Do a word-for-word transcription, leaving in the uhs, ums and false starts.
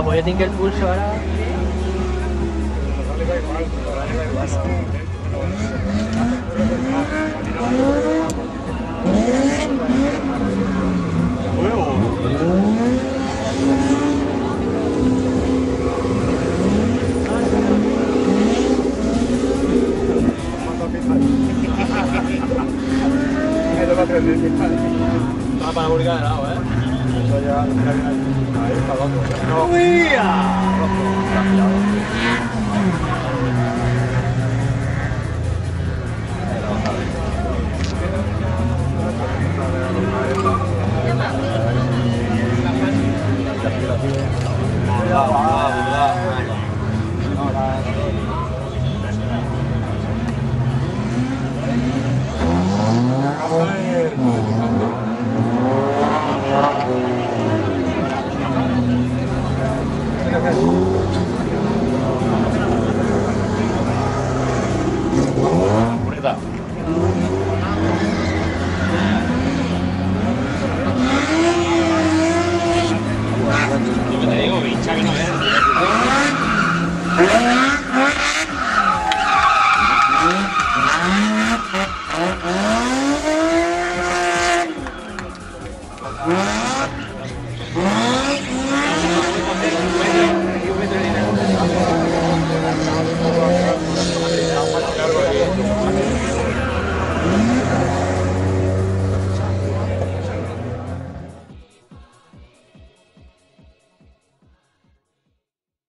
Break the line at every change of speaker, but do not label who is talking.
pues yo tengo el pulso ahora.
Va para Burga de lado, ¿eh? Eso ya... Ahí está loco. Bonita. Yo te digo, bicha que no es.